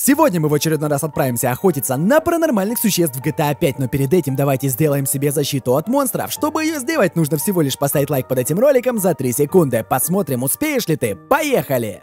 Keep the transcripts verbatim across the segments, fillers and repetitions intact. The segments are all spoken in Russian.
Сегодня мы в очередной раз отправимся охотиться на паранормальных существ в джи ти эй пять, но перед этим давайте сделаем себе защиту от монстров. Чтобы ее сделать, нужно всего лишь поставить лайк под этим роликом за три секунды. Посмотрим, успеешь ли ты. Поехали!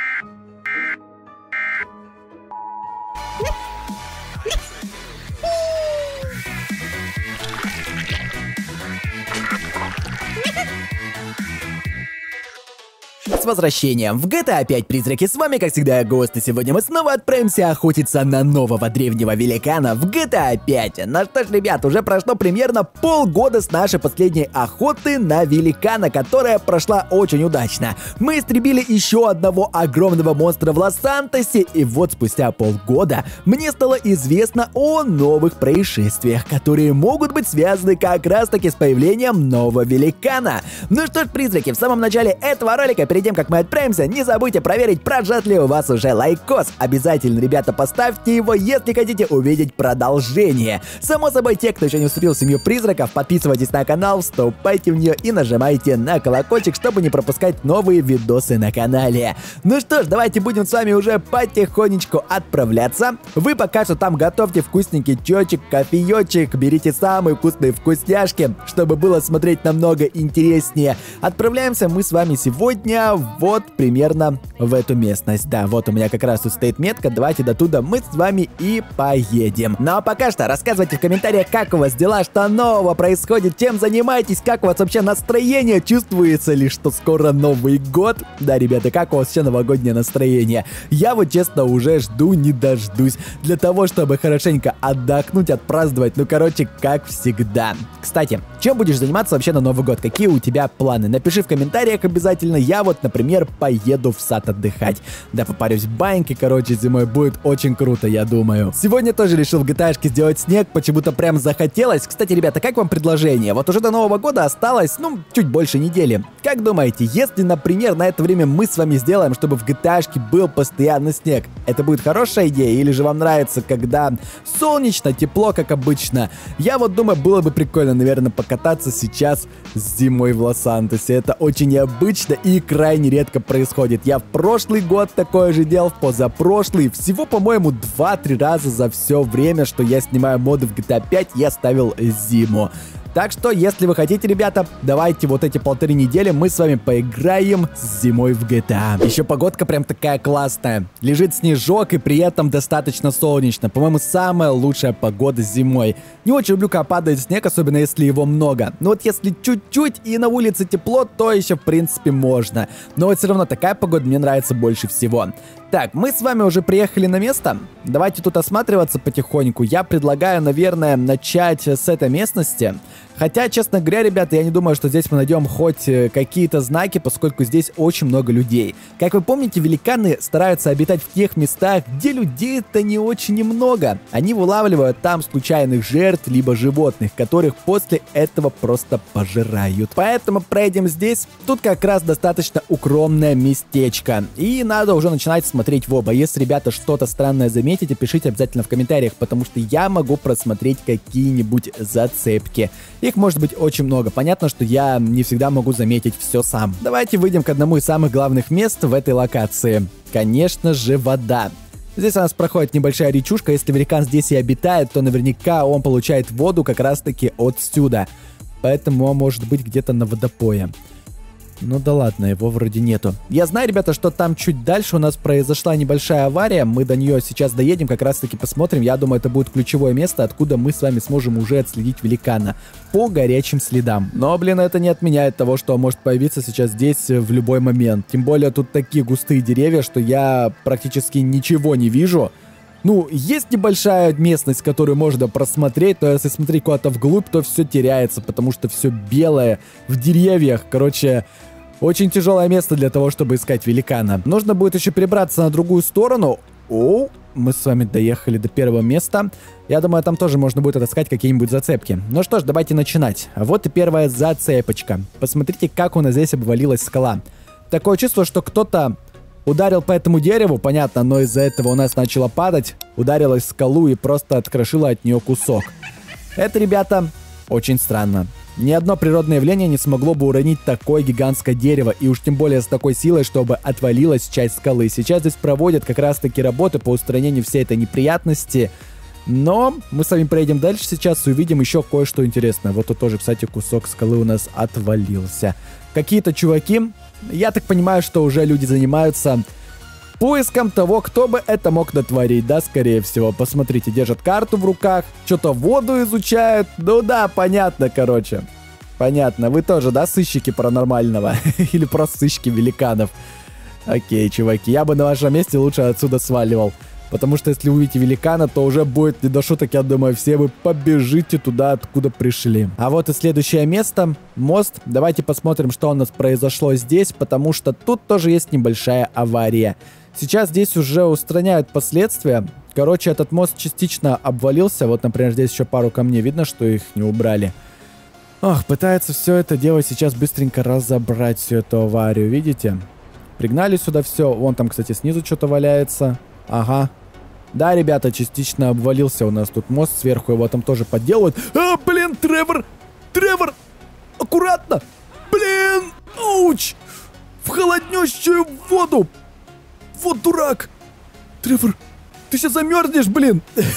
С возвращением в джи ти эй пять, призраки, с вами как всегда Гост, и сегодня мы снова отправимся охотиться на нового древнего великана в джи ти эй пять. Ну что ж, ребят, уже прошло примерно полгода с нашей последней охоты на великана, которая прошла очень удачно. Мы истребили еще одного огромного монстра в Лос-Сантосе, и вот спустя полгода мне стало известно о новых происшествиях, которые могут быть связаны как раз таки с появлением нового великана. Ну что ж, призраки, в самом начале этого ролика, перед тем, как мы отправимся, не забудьте проверить, прожат ли у вас уже лайкос. Обязательно, ребята, поставьте его, если хотите увидеть продолжение. Само собой, те, кто еще не вступил в семью призраков, подписывайтесь на канал, вступайте в нее и нажимайте на колокольчик, чтобы не пропускать новые видосы на канале. Ну что ж, давайте будем с вами уже потихонечку отправляться. Вы пока что там готовьте вкусненький чёчек, кофеёчек, берите самые вкусные вкусняшки, чтобы было смотреть намного интереснее. Отправляемся мы с вами сегодня вот примерно в эту местность. Да, вот у меня как раз тут стоит метка. Давайте до туда мы с вами и поедем. Ну а пока что рассказывайте в комментариях, как у вас дела, что нового происходит, чем занимаетесь, как у вас вообще настроение, чувствуется ли, что скоро Новый год. Да, ребята, как у вас вообще новогоднее настроение? Я вот честно уже жду не дождусь, для того, чтобы хорошенько отдохнуть, отпраздновать, ну короче, как всегда. Кстати, чем будешь заниматься вообще на Новый год? Какие у тебя планы? Напиши в комментариях обязательно. Я вот, например, поеду в сад отдыхать. Да, попарюсь в баньке, короче, зимой будет очень круто, я думаю. Сегодня тоже решил в джи ти эй-шке сделать снег, почему-то прям захотелось. Кстати, ребята, как вам предложение? Вот уже до Нового года осталось, ну, чуть больше недели. Как думаете, если, например, на это время мы с вами сделаем, чтобы в джи ти эй-шке был постоянно снег, это будет хорошая идея? Или же вам нравится, когда солнечно, тепло, как обычно? Я вот думаю, было бы прикольно, наверное, покататься сейчас зимой в Лос-Сантосе. Это очень необычно и крайне редко происходит. Я в прошлый год такое же делал, в позапрошлый. Всего, по-моему, два-три раза за все время, что я снимаю моды в джи ти эй пять, я ставил зиму. Так что, если вы хотите, ребята, давайте вот эти полторы недели мы с вами поиграем с зимой в джи ти эй. Еще погодка прям такая классная. Лежит снежок и при этом достаточно солнечно. По-моему, самая лучшая погода зимой. Не очень люблю, когда падает снег, особенно если его много. Но вот если чуть-чуть и на улице тепло, то еще в принципе можно. Но вот все равно такая погода мне нравится больше всего. Так, мы с вами уже приехали на место. Давайте тут осматриваться потихоньку. Я предлагаю, наверное, начать с этой местности. Хотя, честно говоря, ребята, я не думаю, что здесь мы найдем хоть какие-то знаки, поскольку здесь очень много людей. Как вы помните, великаны стараются обитать в тех местах, где людей-то не очень немного. Они вылавливают там случайных жертв, либо животных, которых после этого просто пожирают. Поэтому пройдем здесь. Тут как раз достаточно укромное местечко. И надо уже начинать смотреть в оба. Если, ребята, что-то странное заметите, пишите обязательно в комментариях, потому что я могу просмотреть какие-нибудь зацепки. Их может быть очень много. Понятно, что я не всегда могу заметить все сам. Давайте выйдем к одному из самых главных мест в этой локации. Конечно же, вода. Здесь у нас проходит небольшая речушка. Если великан здесь и обитает, то наверняка он получает воду как раз-таки отсюда. Поэтому он может быть где-то на водопое. Ну да ладно, его вроде нету. Я знаю, ребята, что там чуть дальше у нас произошла небольшая авария. Мы до нее сейчас доедем, как раз таки посмотрим. Я думаю, это будет ключевое место, откуда мы с вами сможем уже отследить великана по горячим следам. Но, блин, это не отменяет того, что он может появиться сейчас здесь в любой момент. Тем более тут такие густые деревья, что я практически ничего не вижу. Ну, есть небольшая местность, которую можно просмотреть, но если смотреть куда-то вглубь, то все теряется, потому что все белое в деревьях. Короче, очень тяжелое место для того, чтобы искать великана. Нужно будет еще перебраться на другую сторону. О, мы с вами доехали до первого места. Я думаю, там тоже можно будет отыскать какие-нибудь зацепки. Ну что ж, давайте начинать. Вот и первая зацепочка. Посмотрите, как у нас здесь обвалилась скала. Такое чувство, что кто-то ударил по этому дереву, понятно, но из-за этого у нас начало падать, ударилась в скалу и просто открошила от нее кусок. Это, ребята, очень странно. Ни одно природное явление не смогло бы уронить такое гигантское дерево, и уж тем более с такой силой, чтобы отвалилась часть скалы. Сейчас здесь проводят как раз-таки работы по устранению всей этой неприятности. Но мы с вами проедем дальше сейчас и увидим еще кое-что интересное. Вот тут тоже, кстати, кусок скалы у нас отвалился. Какие-то чуваки, я так понимаю, что уже люди занимаются поиском того, кто бы это мог натворить, да, скорее всего. Посмотрите, держат карту в руках, что-то воду изучают. Ну да, понятно, короче. Понятно, вы тоже, да, сыщики паранормального? Или просто сыщики великанов? Окей, чуваки, я бы на вашем месте лучше отсюда сваливал. Потому что если увидите великана, то уже будет не до шуток, я думаю, все вы побежите туда, откуда пришли. А вот и следующее место, мост. Давайте посмотрим, что у нас произошло здесь, потому что тут тоже есть небольшая авария. Сейчас здесь уже устраняют последствия. Короче, этот мост частично обвалился. Вот, например, здесь еще пару камней. Видно, что их не убрали. Ох, пытается все это дело сейчас быстренько разобрать, всю эту аварию. Видите? Пригнали сюда все. Вон там, кстати, снизу что-то валяется. Ага. Да, ребята, частично обвалился у нас тут мост. Сверху его там тоже подделывают. А, блин, Тревор! Тревор! Аккуратно! Блин! Ауч! В холоднющую воду! Вот дурак! Тревор, ты сейчас замерзнешь, блин!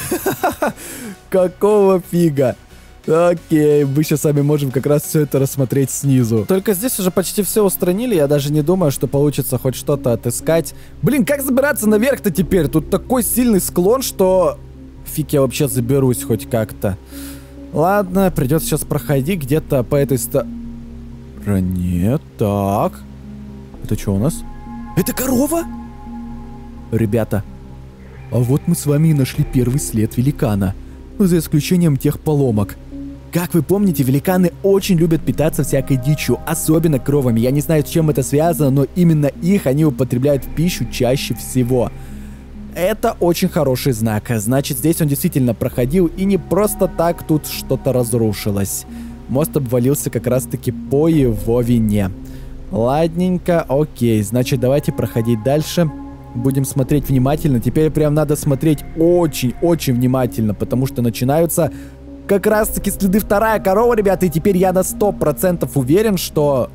Какого фига? Окей, мы сейчас сами можем как раз все это рассмотреть снизу. Только здесь уже почти все устранили, я даже не думаю, что получится хоть что-то отыскать. Блин, как забираться наверх-то теперь? Тут такой сильный склон, что фиг я вообще заберусь хоть как-то. Ладно, придется сейчас проходить где-то по этой стороне. Так. Это что у нас? Это корова? Ребята, а вот мы с вами и нашли первый след великана. За исключением тех поломок. Как вы помните, великаны очень любят питаться всякой дичью, особенно коровами. Я не знаю, с чем это связано, но именно их они употребляют в пищу чаще всего. Это очень хороший знак. Значит, здесь он действительно проходил, и не просто так тут что-то разрушилось. Мост обвалился как раз-таки по его вине. Ладненько, окей. Значит, давайте проходить дальше. Будем смотреть внимательно. Теперь прям надо смотреть очень-очень внимательно, потому что начинаются как раз-таки следы. Вторая корова, ребята, и теперь я на сто процентов уверен, что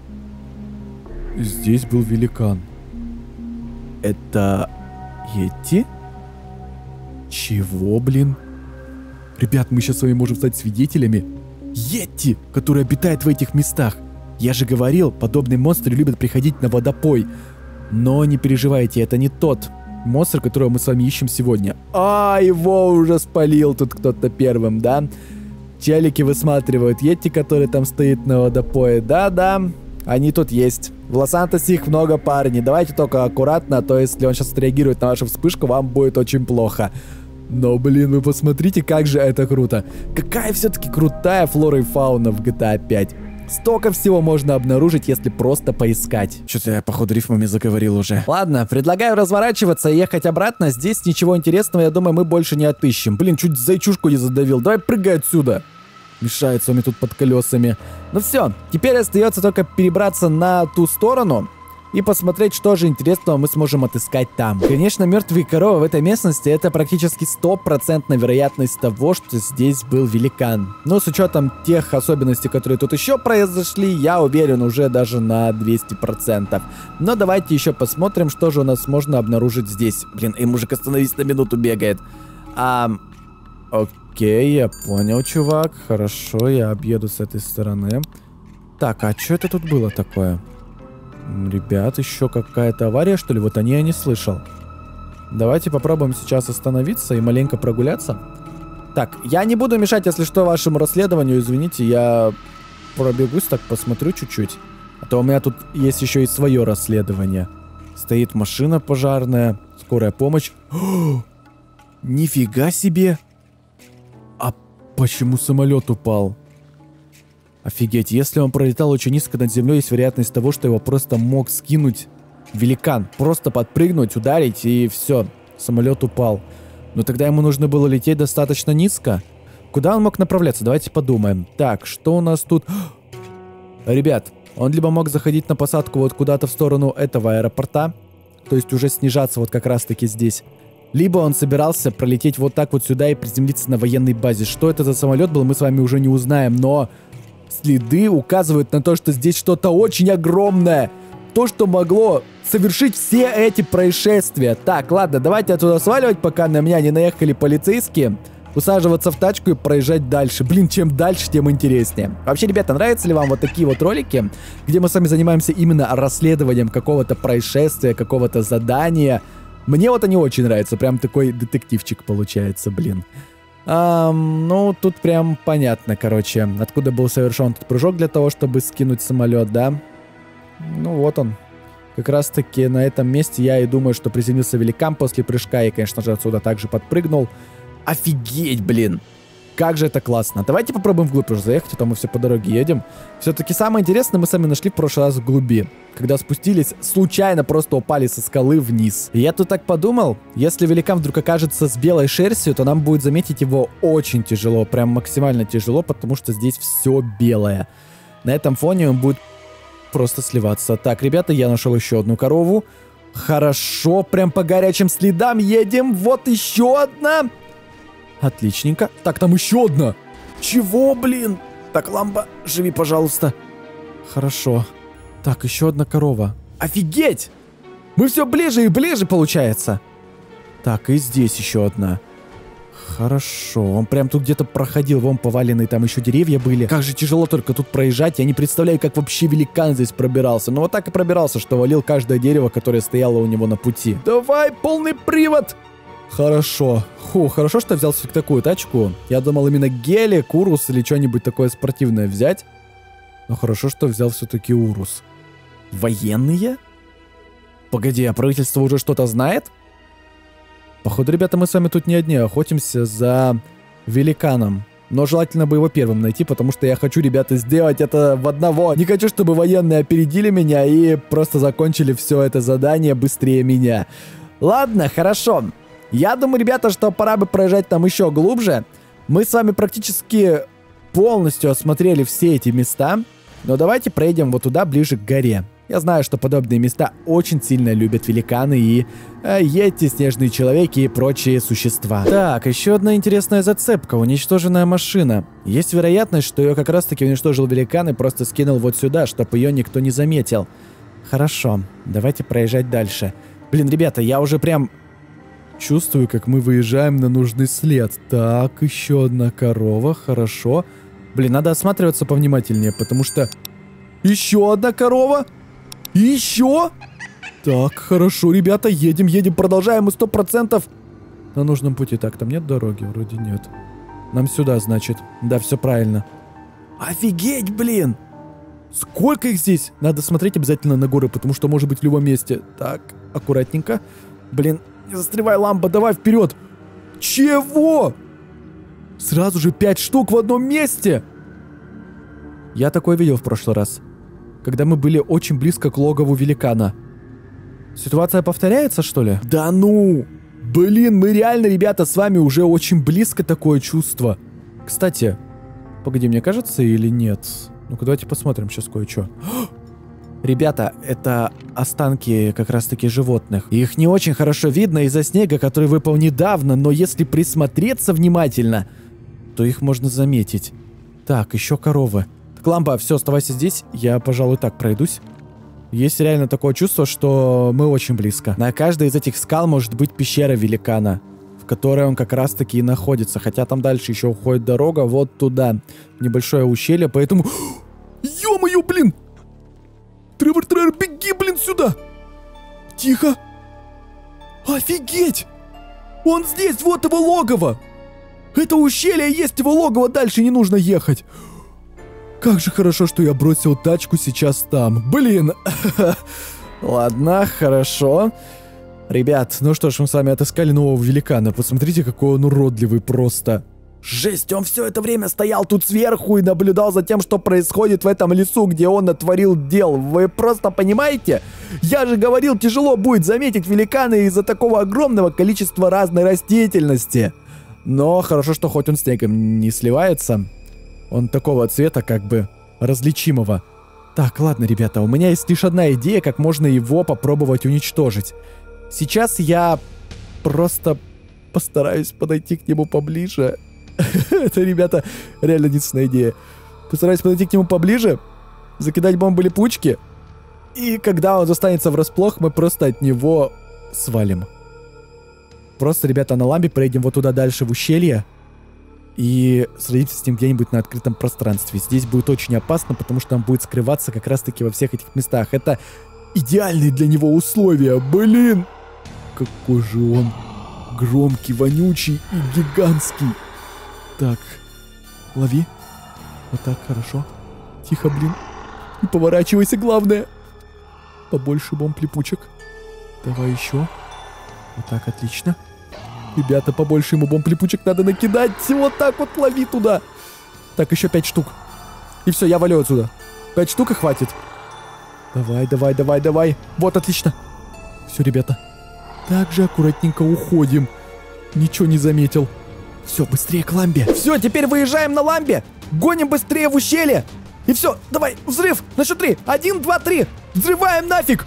здесь был великан. Это Йети? Чего, блин? Ребят, мы сейчас с вами можем стать свидетелями Йети, который обитает в этих местах. Я же говорил, подобные монстры любят приходить на водопой. Но не переживайте, это не тот монстр, которого мы с вами ищем сегодня. А, его уже спалил тут кто-то первым, да? Челики высматривают Йети, который там стоит на водопое. Да-да, они тут есть. В Лос-Сантосе их много, парни. Давайте только аккуратно, а то если он сейчас отреагирует на вашу вспышку, вам будет очень плохо. Но, блин, вы посмотрите, как же это круто. Какая все-таки крутая флора и фауна в джи ти эй пять. Столько всего можно обнаружить, если просто поискать. Что-то я, походу, рифмами заговорил уже. Ладно, предлагаю разворачиваться и ехать обратно. Здесь ничего интересного, я думаю, мы больше не отыщем. Блин, чуть зайчушку не задавил. Давай прыгай отсюда. Мешает с вами тут под колесами. Ну все, теперь остается только перебраться на ту сторону и посмотреть, что же интересного мы сможем отыскать там. Конечно, мертвые коровы в этой местности — это практически стопроцентная вероятность того, что здесь был великан. Но с учетом тех особенностей, которые тут еще произошли, я уверен уже даже на двести процентов. Но давайте еще посмотрим, что же у нас можно обнаружить здесь. Блин, и мужик, остановись, на минуту бегает. А, окей, я понял, чувак. Хорошо, я объеду с этой стороны. Так, а что это тут было такое? Ребят, еще какая-то авария, что ли? Вот о ней я не слышал. Давайте попробуем сейчас остановиться и маленько прогуляться. Так, я не буду мешать, если что, вашему расследованию. Извините, я пробегусь, так посмотрю чуть-чуть. А то у меня тут есть еще и свое расследование. Стоит машина пожарная, скорая помощь. О, нифига себе! А почему самолет упал? Офигеть, если он пролетал очень низко над землей, есть вероятность того, что его просто мог скинуть великан. Просто подпрыгнуть, ударить, и все, самолет упал. Но тогда ему нужно было лететь достаточно низко. Куда он мог направляться? Давайте подумаем. Так, что у нас тут? Ребят, он либо мог заходить на посадку вот куда-то в сторону этого аэропорта, то есть уже снижаться вот как раз-таки здесь. Либо он собирался пролететь вот так вот сюда и приземлиться на военной базе. Что это за самолет был, мы с вами уже не узнаем, но... следы указывают на то, что здесь что-то очень огромное. То, что могло совершить все эти происшествия. Так, ладно, давайте отсюда сваливать, пока на меня не наехали полицейские. Усаживаться в тачку и проезжать дальше. Блин, чем дальше, тем интереснее. Вообще, ребята, нравятся ли вам вот такие вот ролики, где мы с вами занимаемся именно расследованием какого-то происшествия, какого-то задания? Мне вот они очень нравятся. Прям такой детективчик получается, блин. А, ну, тут прям понятно, короче, откуда был совершен этот прыжок для того, чтобы скинуть самолет, да? Ну, вот он. Как раз-таки на этом месте я и думаю, что приземлился великан после прыжка и, конечно же, отсюда также подпрыгнул. Офигеть, блин! Как же это классно. Давайте попробуем вглубь уже заехать, а то мы все по дороге едем. Все-таки самое интересное мы сами нашли в прошлый раз в глуби. Когда спустились, случайно просто упали со скалы вниз. И я тут так подумал, если великан вдруг окажется с белой шерстью, то нам будет заметить его очень тяжело. Прям максимально тяжело, потому что здесь все белое. На этом фоне он будет просто сливаться. Так, ребята, я нашел еще одну корову. Хорошо, прям по горячим следам едем. Вот еще одна. Отличненько. Так, там еще одна. Чего, блин? Так, ламба, живи, пожалуйста. Хорошо. Так, еще одна корова. Офигеть! Мы все ближе и ближе, получается. Так, и здесь еще одна. Хорошо. Он прям тут где-то проходил. Вон поваленные там еще деревья были. Как же тяжело только тут проезжать. Я не представляю, как вообще великан здесь пробирался. Но вот так и пробирался, что валил каждое дерево, которое стояло у него на пути. Давай, полный привод! Хорошо. Фу, хорошо, что я взял все-таки такую тачку. Я думал именно гелик, урус или что-нибудь такое спортивное взять. Но хорошо, что взял все-таки урус. Военные? Погоди, а правительство уже что-то знает? Походу, ребята, мы с вами тут не одни охотимся за великаном. Но желательно бы его первым найти, потому что я хочу, ребята, сделать это в одного. Не хочу, чтобы военные опередили меня и просто закончили все это задание быстрее меня. Ладно, хорошо. Я думаю, ребята, что пора бы проезжать там еще глубже. Мы с вами практически полностью осмотрели все эти места. Но давайте проедем вот туда, ближе к горе. Я знаю, что подобные места очень сильно любят великаны и э, йети, снежные человеки и прочие существа. Так, еще одна интересная зацепка. Уничтоженная машина. Есть вероятность, что ее как раз-таки уничтожил великан и просто скинул вот сюда, чтобы ее никто не заметил. Хорошо, давайте проезжать дальше. Блин, ребята, я уже прям чувствую, как мы выезжаем на нужный след. Так, еще одна корова, хорошо. Блин, надо осматриваться повнимательнее, потому что... Еще одна корова? Еще? Так, хорошо, ребята, едем, едем, продолжаем, мы сто процентов на нужном пути. Так, там нет дороги? Вроде нет. Нам сюда, значит. Да, все правильно. Офигеть, блин! Сколько их здесь? Надо смотреть обязательно на горы, потому что может быть в любом месте. Так, аккуратненько. Блин, не застревай, ламба, давай вперед. Чего? Сразу же пять штук в одном месте. Я такое видел в прошлый раз, когда мы были очень близко к логову великана. Ситуация повторяется, что ли? Да ну! Блин, мы реально, ребята, с вами уже очень близко, такое чувство. Кстати, погоди, мне кажется или нет? Ну-ка, давайте посмотрим сейчас кое-что. Ребята, это останки как раз-таки животных. Их не очень хорошо видно из-за снега, который выпал недавно, но если присмотреться внимательно, то их можно заметить. Так, еще коровы. Так, лампа, все, оставайся здесь. Я, пожалуй, так пройдусь. Есть реально такое чувство, что мы очень близко. На каждой из этих скал может быть пещера великана, в которой он как раз-таки и находится. Хотя там дальше еще уходит дорога вот туда. Небольшое ущелье, поэтому... Ё-моё, блин! Тревор, Тревор, беги, блин, сюда! Тихо! Офигеть! Он здесь, вот его логово! Это ущелье, есть его логово, дальше не нужно ехать. Как же хорошо, что я бросил тачку сейчас там. Блин! Ладно, хорошо. Ребят, ну что ж, мы с вами отыскали нового великана. Посмотрите, какой он уродливый просто. Жесть, он все это время стоял тут сверху и наблюдал за тем, что происходит в этом лесу, где он натворил дел. Вы просто понимаете? Я же говорил, тяжело будет заметить великана из-за такого огромного количества разной растительности. Но хорошо, что хоть он снегом не сливается. Он такого цвета, как бы, различимого. Так, ладно, ребята, у меня есть лишь одна идея, как можно его попробовать уничтожить. Сейчас я просто постараюсь подойти к нему поближе. Это, ребята, реально единственная идея. Постараюсь подойти к нему поближе. Закидать бомбы-липучки. И когда он застанется врасплох, мы просто от него свалим. Просто, ребята, на ламбе проедем вот туда дальше в ущелье. И сразиться с ним где-нибудь на открытом пространстве. Здесь будет очень опасно, потому что он будет скрываться как раз-таки во всех этих местах. Это идеальные для него условия. Блин! Какой же он громкий, вонючий и гигантский. Так, лови. Вот так, хорошо. Тихо, блин. Не поворачивайся, главное. Побольше бомб-липучек. Давай еще. Вот так, отлично. Ребята, побольше ему бомб-липучек надо накидать. Вот так вот лови туда. Так, еще пять штук. И все, я валю отсюда. Пять штук и хватит. Давай, давай, давай, давай. Вот, отлично. Все, ребята. Так же аккуратненько уходим. Ничего не заметил. Все, быстрее к ламбе. Все, теперь выезжаем на ламбе. Гоним быстрее в ущелье. И все, давай, взрыв. На счет три. Один, два, три. Взрываем нафиг.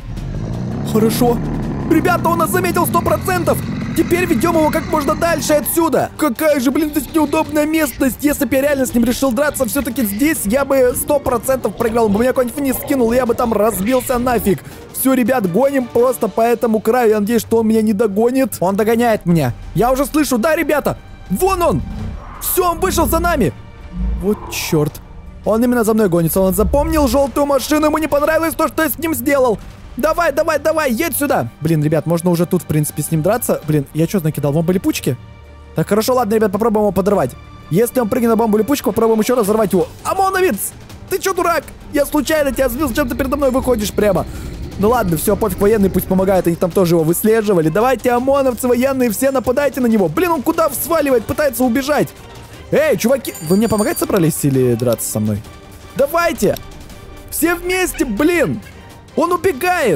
Хорошо. Ребята, он нас заметил сто процентов. Теперь ведем его как можно дальше отсюда. Какая же, блин, здесь неудобная местность. Если бы я реально с ним решил драться, все-таки здесь я бы сто процентов проиграл. Он бы меня куда-нибудь вниз скинул, и я бы там разбился нафиг. Все, ребят, гоним просто по этому краю. Я надеюсь, что он меня не догонит. Он догоняет меня. Я уже слышу, да, ребята? Вон он. Все, он вышел за нами. Вот черт. Он именно за мной гонится. Он запомнил желтую машину. Ему не понравилось то, что я с ним сделал. Давай, давай, давай, едь сюда. Блин, ребят, можно уже тут, в принципе, с ним драться. Блин, я что накидал? Бомбы-липучки? Так, хорошо, ладно, ребят, попробуем его подорвать. Если он прыгнет на бомбу-липучку, попробуем еще раз взорвать его. ОМОНовец! Ты что, дурак? Я случайно тебя сбил, зачем ты передо мной выходишь прямо? Ну ладно, все, пофиг, военные пусть помогают, они там тоже его выслеживали. Давайте, ОМОНовцы, военные, все нападайте на него. Блин, он куда сваливает, пытается убежать. Эй, чуваки, вы мне помогать собрались или драться со мной? Давайте! Все вместе, блин! Он убегает!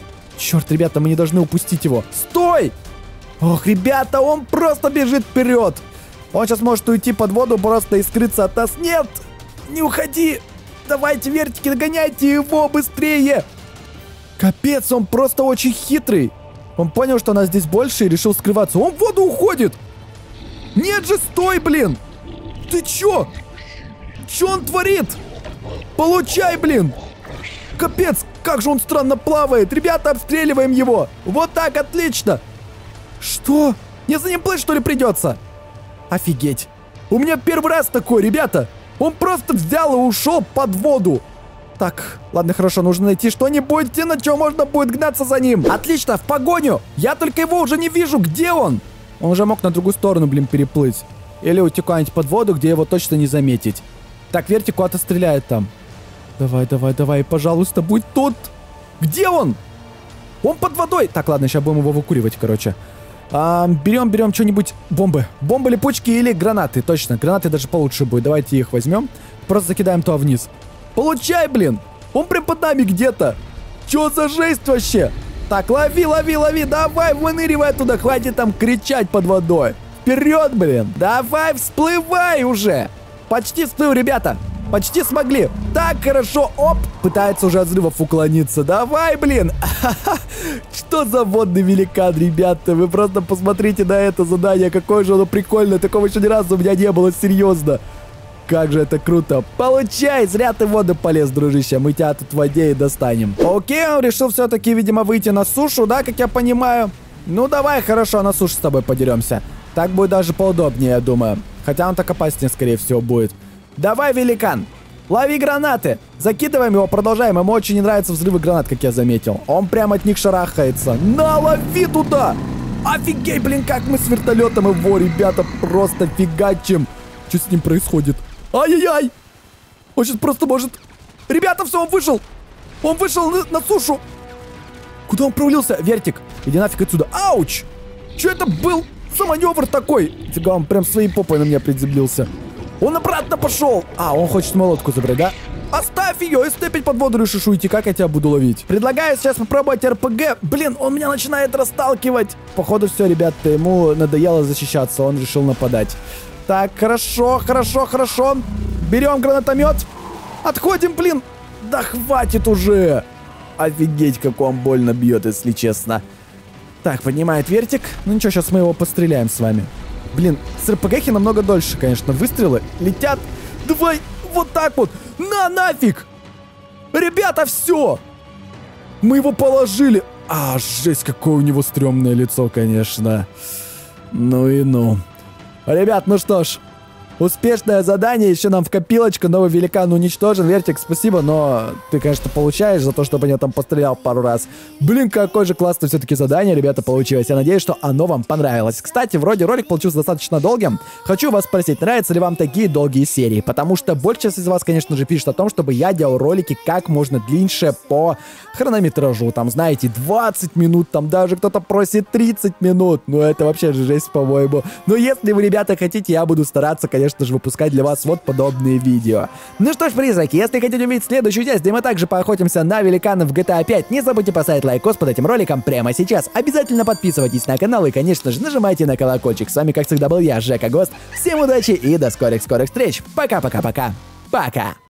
Черт, ребята, мы не должны упустить его. Стой! Ох, ребята, он просто бежит вперед. Он сейчас может уйти под воду просто и скрыться от нас. Нет! Не уходи! Давайте, вертики, догоняйте его быстрее! Капец, он просто очень хитрый. Он понял, что нас здесь больше и решил скрываться. Он в воду уходит! Нет же, стой, блин! Ты чё? Чё он творит? Получай, блин! Капец, как же он странно плавает. Ребята, обстреливаем его. Вот так, отлично. Что? Мне за ним плыть, что ли, придется? Офигеть. У меня первый раз такой, ребята. Он просто взял и ушел под воду. Так, ладно, хорошо, нужно найти что-нибудь, на чем можно будет гнаться за ним. Отлично, в погоню. Я только его уже не вижу. Где он? Он уже мог на другую сторону, блин, переплыть. Или уйти куда-нибудь под воду, где его точно не заметить. Так, Вертик куда-то стреляет там. Давай, давай, давай, пожалуйста, будь тут. Где он? Он под водой. Так, ладно, сейчас будем его выкуривать, короче. А, берем, берем что-нибудь. Бомбы. Бомбы, липучки или гранаты. Точно, гранаты даже получше будет. Давайте их возьмем. Просто закидаем туда вниз. Получай, блин. Он прям под нами где-то. Че за жесть вообще? Так, лови, лови, лови. Давай, выныривай туда. Хватит там кричать под водой. Вперед, блин. Давай, всплывай уже. Почти всплыл, ребята. Почти смогли. Так, хорошо. Оп. Пытается уже от взрывов уклониться. Давай, блин. Что за водный великан, ребята. Вы просто посмотрите на это задание. Какое же оно прикольное. Такого еще ни разу у меня не было. Серьезно. Как же это круто. Получай. Зря ты в воду полез, дружище. Мы тебя тут в воде и достанем. Окей, он решил все-таки, видимо, выйти на сушу, да, как я понимаю. Ну, давай, хорошо, на суше с тобой подеремся. Так будет даже поудобнее, я думаю. Хотя он так опаснее, скорее всего, будет. Давай, великан, лови гранаты. Закидываем его, продолжаем. Ему очень не нравятся взрывы гранат, как я заметил. Он прямо от них шарахается. На, лови туда. Офигеть, блин, как мы с вертолетом его, ребята, просто фигачим. Что с ним происходит? Ай-яй-яй. Он сейчас просто может... Ребята, все, он вышел. Он вышел на, на сушу. Куда он провалился? Вертик, иди нафиг отсюда. Ауч. Что это был за маневр такой? Фига, он прям своей попой на меня приземлился. Он обратно пошел. А, он хочет молотку забрать, да? Оставь ее, если ты опять под воду решишь уйти, как я тебя буду ловить? Предлагаю сейчас попробовать эр пэ гэ. Блин, он меня начинает расталкивать. Походу все, ребята, ему надоело защищаться, он решил нападать. Так, хорошо, хорошо, хорошо. Берем гранатомет. Отходим, блин. Да хватит уже. Офигеть, как он больно бьет, если честно. Так, поднимает Вертик. Ну ничего, сейчас мы его постреляем с вами. Блин, с эр пэ гэхи намного дольше, конечно, выстрелы летят. Давай, вот так вот. На нафиг! Ребята, все! Мы его положили. А, жесть, какое у него стрёмное лицо, конечно. Ну и ну. Ребят, ну что ж. Успешное задание, еще нам в копилочку, новый великан уничтожен. Вертик, спасибо, но ты, конечно, получаешь за то, чтобы я там пострелял пару раз. Блин, какое же классное все-таки задание, ребята, получилось. Я надеюсь, что оно вам понравилось. Кстати, вроде ролик получился достаточно долгим. Хочу вас спросить, нравятся ли вам такие долгие серии? Потому что большая часть из вас, конечно же, пишет о том, чтобы я делал ролики как можно длиннее по хронометражу. Там, знаете, двадцать минут, там даже кто-то просит тридцать минут. Ну, это вообще же жесть, по-моему. Но если вы, ребята, хотите, я буду стараться, конечно, Конечно же, выпускать для вас вот подобные видео. Ну что ж, призраки, если хотите увидеть следующую часть, где мы также поохотимся на великанов в джи ти эй пять, не забудьте поставить лайкос под этим роликом прямо сейчас. Обязательно подписывайтесь на канал и, конечно же, нажимайте на колокольчик. С вами, как всегда, был я, Жека Гост. Всем удачи и до скорых-скорых встреч. Пока-пока-пока. Пока!